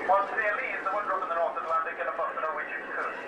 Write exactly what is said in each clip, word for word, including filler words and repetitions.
Once near Leeds, the wind from the North Atlantic and above the Norwegian coast.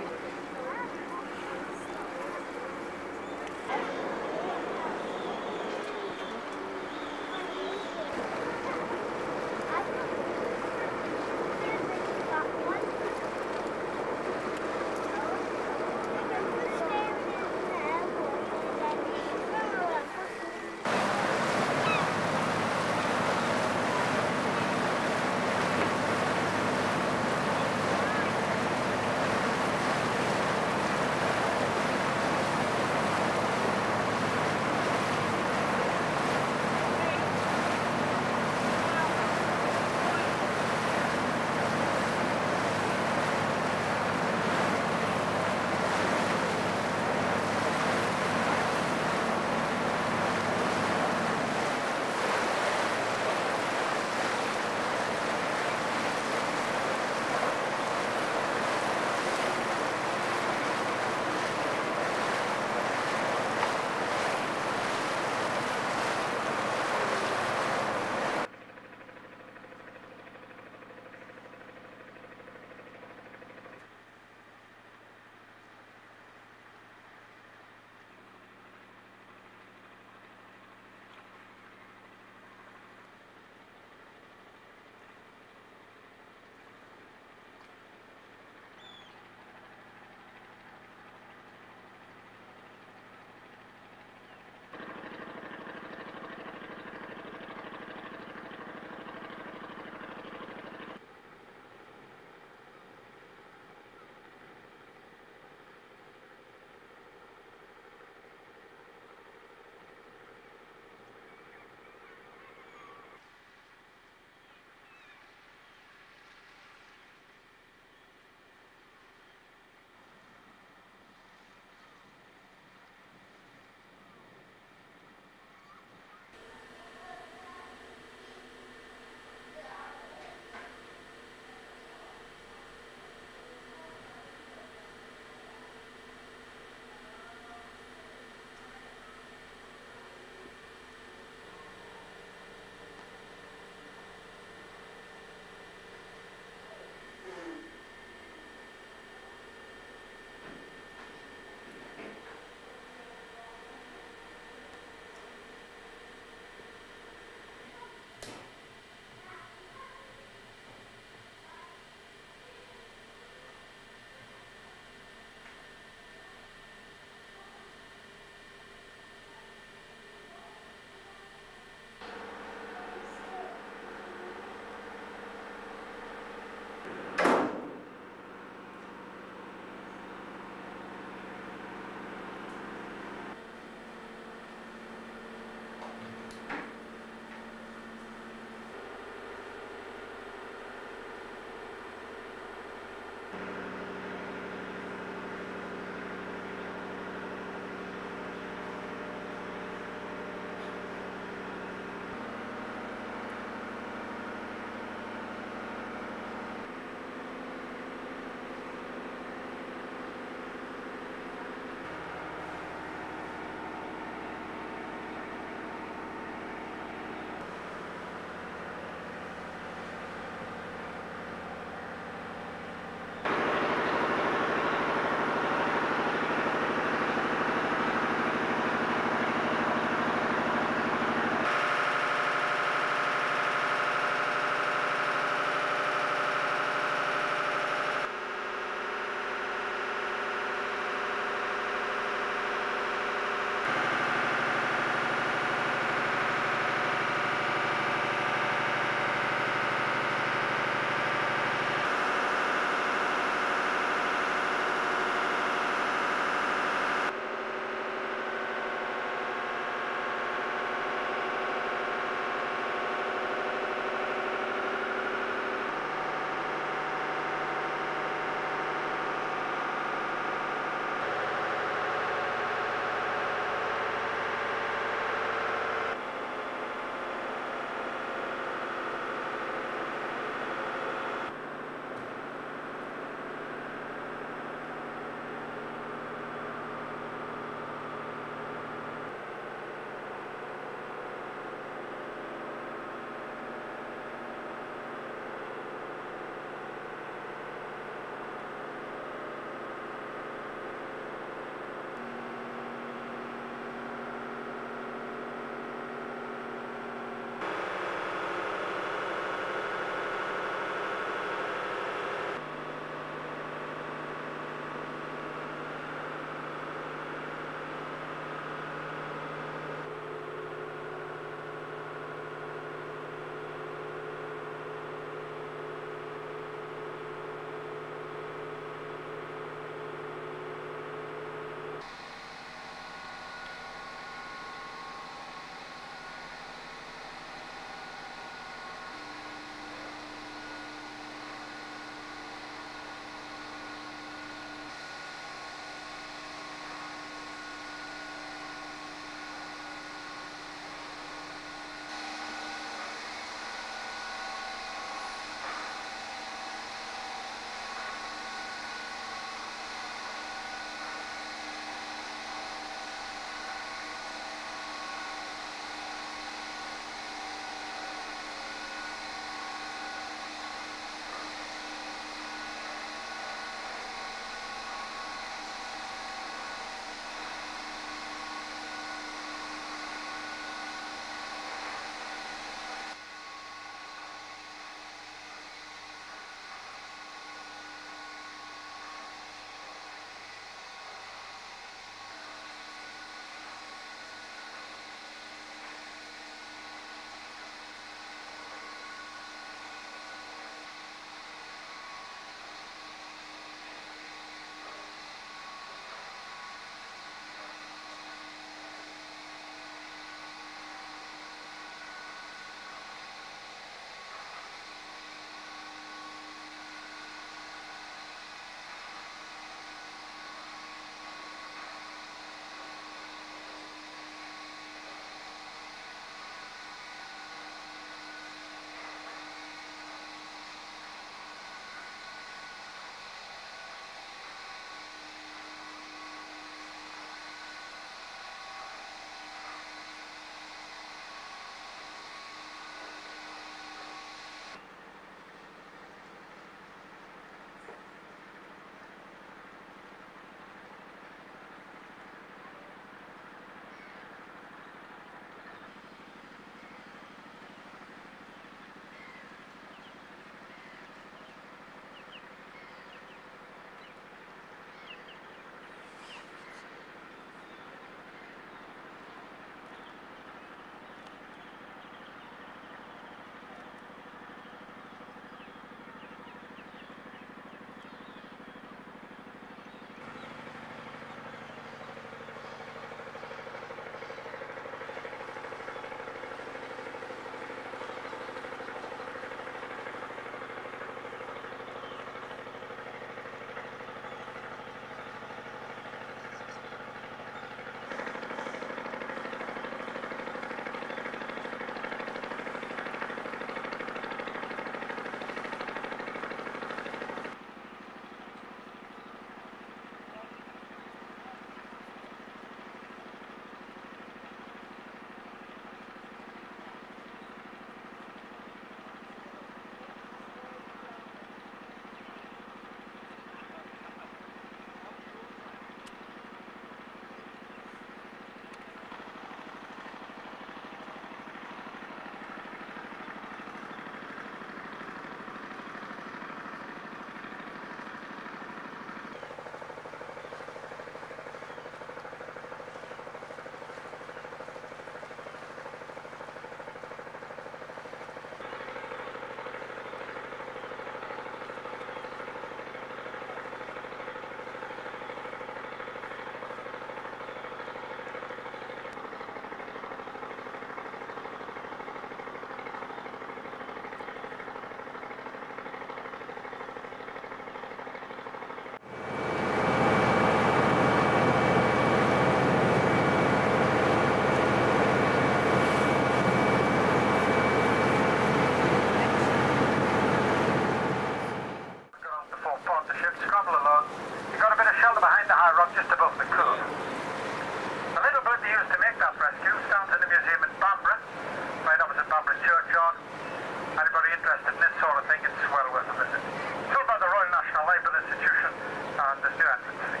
just above the cove. The little boat they used to make that rescue stands in the museum in Bamborough, right opposite Bamborough Churchyard. Anybody interested in this sort of thing, it's well worth a visit. It's owned by the Royal National Library Institution, and there's no entrance fee.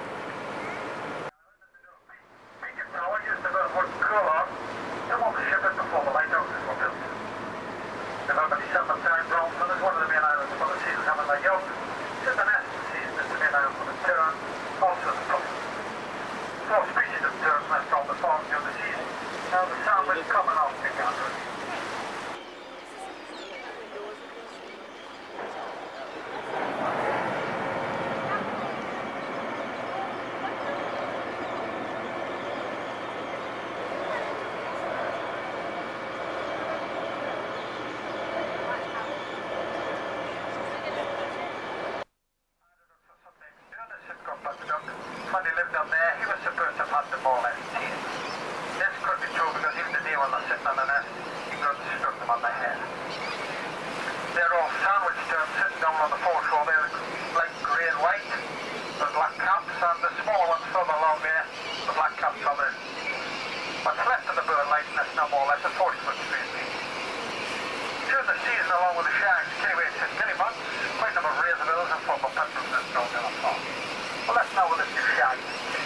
Beacon Tower used to build wooden coal to move the ship in before the lighthouses were built. The about December time, Longstone is one of the main islands for the seals having their young. It's the nest season is the main island for the tern, also the puffin. Four species of terns nest on the farm during the season. Now the salmon is coming off the gathering. When he lived down there, he was supposed to have had them more or less teeth. This could be true because even today when they're sitting on the nest, he could have struck them on the head. They're all sandwich terns sitting down on the foreshore there, like grey and white, with black caps, and the small ones further along there, the black caps on the... What's left of the bird life nest now more or less a forty foot straight beam. During the season, along with the shags, anyway, it's many months, quite a number of razorbills and former petrels nest down in the farm. Well, let's now with this new shag.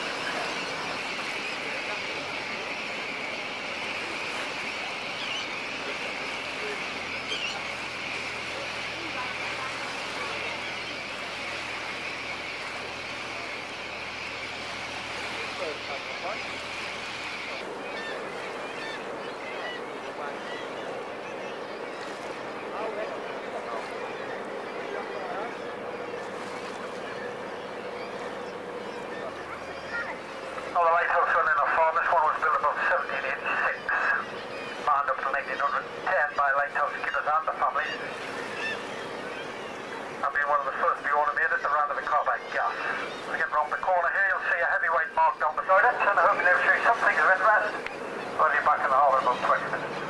Well, the lighthouse on in our farm, this one was built about seventeen eighty-six. Manned up to nineteen ten by Lighthouse Keepers and the families. I've been one of the first to be automated to run to the carbide gas. When you get round the corner here, you'll see a heavy white mark down beside it, and I hope you'll show you some things of interest. I'll be back in the hall in about twenty minutes.